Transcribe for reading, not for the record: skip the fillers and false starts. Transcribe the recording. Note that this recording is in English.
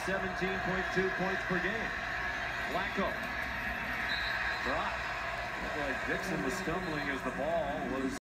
17.2 points per game. Flacco. Drop. Looked like Dixon was stumbling as the ball was